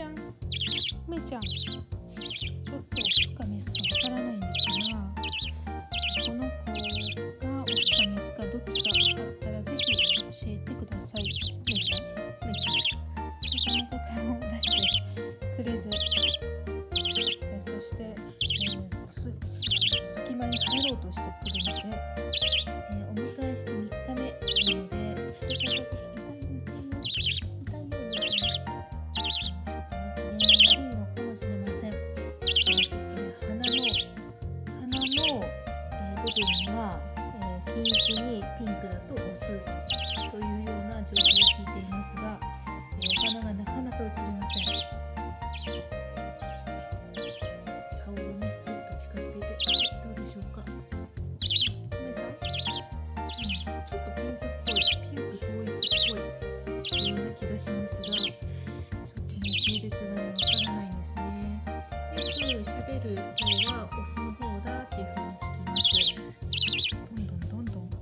ちゃん、めちゃん、ちょっとオスかメスかわからないんですが、この子がオスかメスかどっちか分かったらぜひ教えてください。めちゃん、なかなか顔を出してくれず、そして、隙間に入ろうとしてくるので、お迎えして3日目なので、痛いよ部分は、均一にピンクだとオスというような情報を聞いていますが、お花がなかなか映りません。顔をね、ずっと近づけて、どうでしょうか。梅さん、ちょっとピンクっぽい、ピンク統一っぽいような気がしますが、ちょっとね、性別がね、わからないんですね。よく喋る方はオスの方だっていうふうに聞きます。どんどん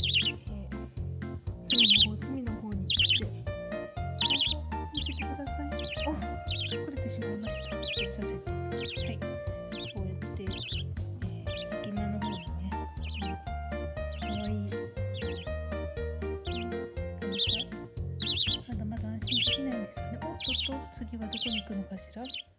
隅の方に来て、見せてください。取れてしまいました。取りさせて、はい、こうやって、隙間の方にね、かわいいまだまだ安心できないんですかね。次はどこに行くのかしら。